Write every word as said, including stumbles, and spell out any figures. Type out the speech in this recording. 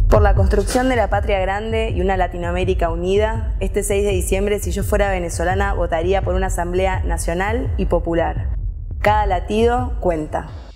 Por la construcción de la patria grande y una Latinoamérica unida, este seis de diciembre, si yo fuera venezolana, votaría por una asamblea nacional y popular. Cada latido cuenta.